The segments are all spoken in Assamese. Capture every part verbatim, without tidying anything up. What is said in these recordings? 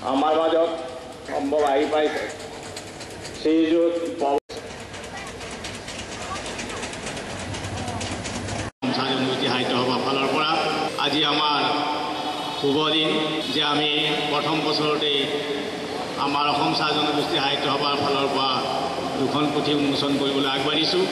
আমাৰ মাজত সম্ভৱ আহি পাইছে। শ্ৰীযুত চাহ জনগোষ্ঠী সাহিত্য সভা ফালৰ পৰা আজি আমাৰ শুভ দিন যে আমি প্ৰথম বছৰতেই আমাৰ অসম চাহ জনগোষ্ঠী সাহিত্য সভাৰ ফালৰ পৰা দুখন পুথি উন্মোচন কৰিবলৈ আগবাঢ়িছোঁ।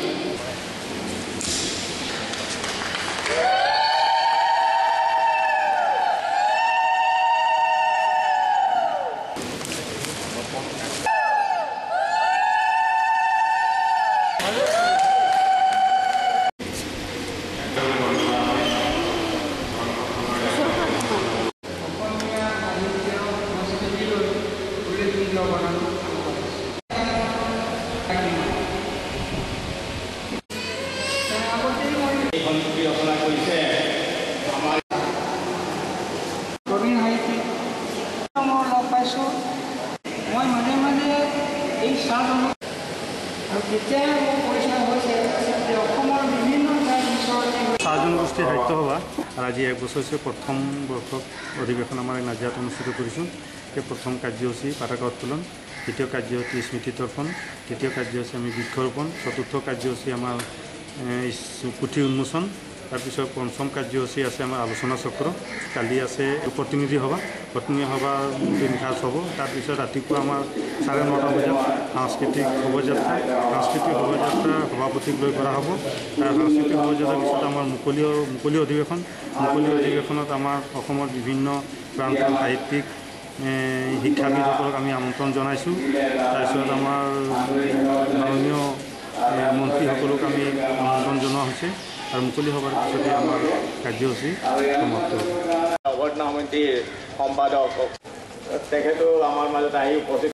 ৰচনা কৰিছে আমাৰ প্ৰবীণ সাহিত্যিক মই লগ পাইছোঁ। মই মাজে মাজে এই চাহ আৰু তেতিয়াই মোৰ পৰিচয় হৈছে যে অসমৰ বিভিন্ন ঠাইৰ ওচৰতে চাহ জনগোষ্ঠী সাহিত্য সভা আজি এক বছৰ হৈছে প্ৰথম বৰ্ষক অধিৱেশন আমাৰ নাজিৰাত অনুষ্ঠিত কৰিছোঁ। সেই প্ৰথম কাৰ্যসূচী পতাকা উত্তোলন, দ্বিতীয় কাৰ্যসূচী স্মৃতি তৰ্পণ, তৃতীয় কাৰ্যসূচী আমি বৃক্ষৰোপণ, চতুৰ্থ কাৰ্যসূচী আমাৰ পুথি উন্মোচন, তাৰপিছত পঞ্চম কাৰ্যসূচী আছে আমাৰ আলোচনা চক্ৰ, কালি আছে প্ৰতিনিধি সভা, প্ৰতিনিধি সভা নিশা হ'ব। তাৰপিছত ৰাতিপুৱা আমাৰ চাৰে নটা বজাত সাংস্কৃতিক শোভাযাত্ৰা, সাংস্কৃতিক শোভাযাত্ৰা সভাপতিক লৈ কৰা হ'ব। তাৰ সাংস্কৃতিক শোভাযাত্ৰাৰ পিছত আমাৰ মুকলি মুকলি অধিৱেশন, মুকলি অধিৱেশনত আমাৰ অসমৰ বিভিন্ন প্ৰান্তৰ সাহিত্যিক শিক্ষাবিদসকলক আমি আমন্ত্ৰণ জনাইছোঁ। তাৰপিছত আমাৰ মাননীয় মন্ত্ৰীসকলক আমি আমন্ত্ৰণ জনোৱা হৈছে আৰু মুকলি সভাৰ পিছতে আমাৰ কাৰ্যসূচী সমাপ্ত হ'ব। অৱৰ্তনা সমিতিৰ সম্পাদক তেখেতো আমাৰ মাজত আহি উপস্থিত